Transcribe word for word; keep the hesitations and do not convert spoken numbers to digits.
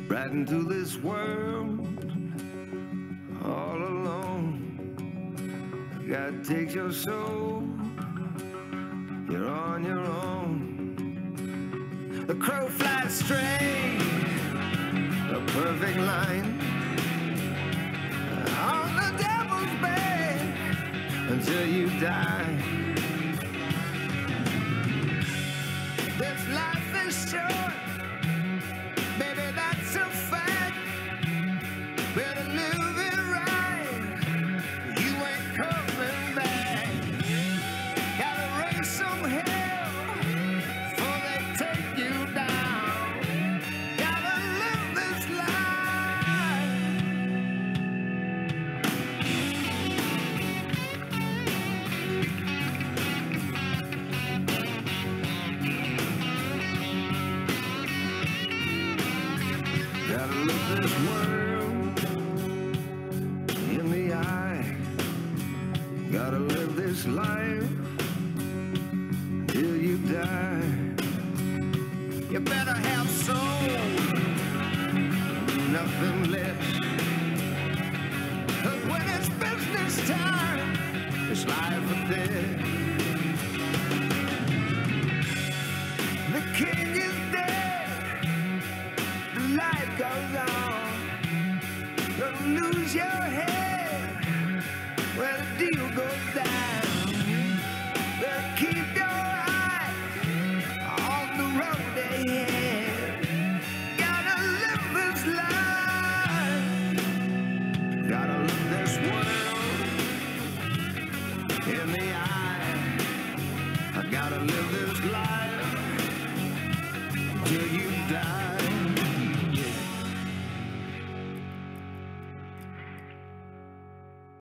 right into this world all alone. God takes your soul, you're on your own. The crow flies straight, a perfect line, on the devil's back until you die. This life is short, baby, that's a fact. Better live it right, you ain't coming back. Gotta raise some hell before they take you down. Gotta live this life. Gotta look this world in the eye. Gotta live this life till you die. You better have soul, nothing less. 'Cause when it's business time, it's life or death. The king is dead, the life goes on. Don't lose your head when the deal goes down. But keep your eyes on the road ahead. Gotta live this life. Gotta look this world in the eye. I gotta live this life.